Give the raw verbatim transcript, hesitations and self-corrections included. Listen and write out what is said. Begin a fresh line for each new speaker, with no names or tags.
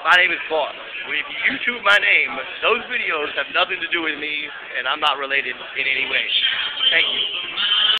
My name is Bost. If you YouTube my name, those videos have nothing to do with me, and I'm not related in any way. Thank you.